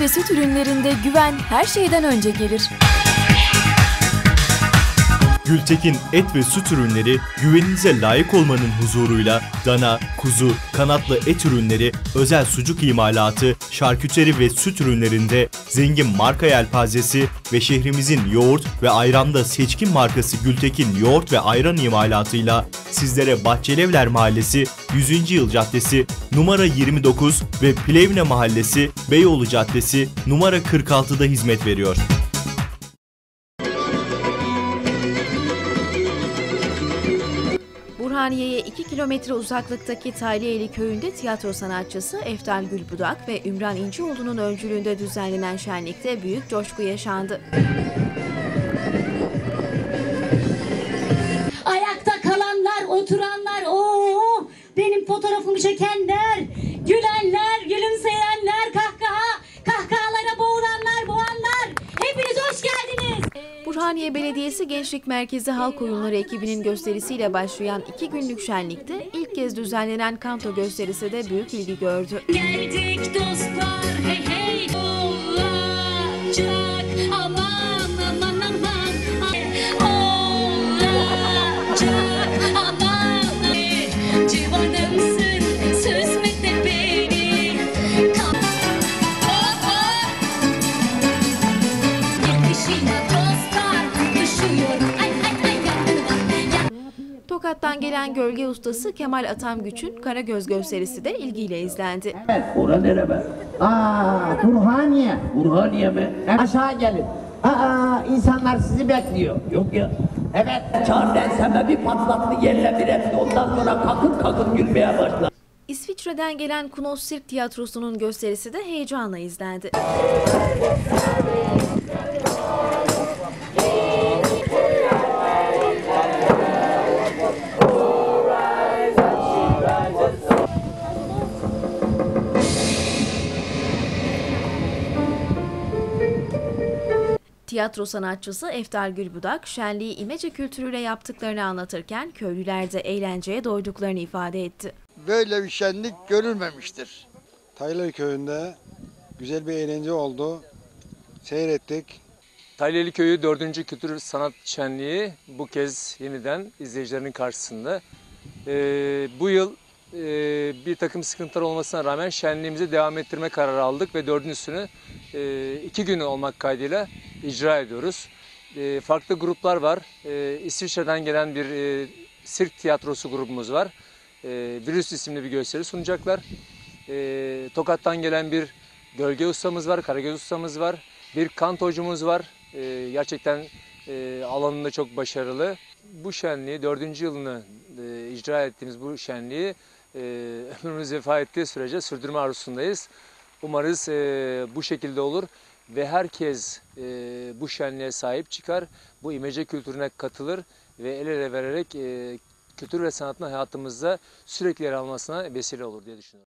ve süt ürünlerinde güven her şeyden önce gelir. Gültekin Et ve Süt Ürünleri güveninize layık olmanın huzuruyla dana, kuzu, kanatlı et ürünleri, özel sucuk imalatı, şarküteri ve süt ürünlerinde zengin marka yelpazesi ve şehrimizin yoğurt ve ayranda seçkin markası Gültekin Yoğurt ve Ayran imalatıyla sizlere Bahçelievler Mahallesi 100. Yıl Caddesi numara 29 ve Plevne Mahallesi Beyoğlu Caddesi numara 46'da hizmet veriyor. Burhaniye'ye 2 kilometre uzaklıktaki Tayliyeli köyünde tiyatro sanatçısı Eftal Gülbudak ve Ümran İncioğlu'nun öncülüğünde düzenlenen şenlikte büyük coşku yaşandı. Ayakta kalanlar, oturanlar, benim fotoğrafımı çekenler, gülenler, gülümseyenler, kahkahalara boğulanlar, hepiniz hoş geldiniz. Burhaniye Belediyesi Gençlik Merkezi Halk Oyunları ekibinin gösterisiyle başlayan 2 günlük şenlikte ilk kez düzenlenen kanto gösterisi de büyük ilgi gördü. Geldik dostlar, hey hey olacak, aman aman aman olacak, aman civanımsın, süsmekte beni. Yetişine dostlar, düşüyorum, ay Tokat'tan gelen gölge ustası Kemal Atamgüç'ün Karagöz gösterisi de ilgiyle izlendi. Evet, ora nere be? Burhaniye. Burhaniye mi? Aşağı gelin. İnsanlar sizi bekliyor. Yok ya. Evet. Çağır denseme bir patlattı yerle bir etti. Ondan sonra kakır gülmeye başladı. İsviçre'den gelen Kunos Sirk Tiyatrosu'nun gösterisi de heyecanla izlendi. Tiyatro sanatçısı Eftal Gülbudak, şenliği imece kültürüyle yaptıklarını anlatırken köylüler de eğlenceye doyduklarını ifade etti. Böyle bir şenlik görülmemiştir. Tayliyeli köyünde güzel bir eğlence oldu. Seyrettik. Tayliyeli Köyü 4. Kültür Sanat Şenliği bu kez yeniden izleyicilerin karşısında. Bu yıl bir takım sıkıntılar olmasına rağmen şenliğimizi devam ettirme kararı aldık ve 4.'sünü 2 gün olmak kaydıyla icra ediyoruz. Farklı gruplar var. İsviçre'den gelen bir sirk tiyatrosu grubumuz var. Virüs isimli bir gösteri sunacaklar. Tokat'tan gelen bir gölge ustamız var, karagöz ustamız var. Bir kantocumuz var. Gerçekten alanında çok başarılı. Bu şenliği, 4. yılını icra ettiğimiz bu şenliği ömrümüz vefa ettiği sürece sürdürme arzusundayız. Umarız bu şekilde olur ve herkes bu şenliğe sahip çıkar, bu imece kültürüne katılır ve el ele vererek kültür ve sanatın hayatımızda sürekli yer almasına vesile olur diye düşünüyorum.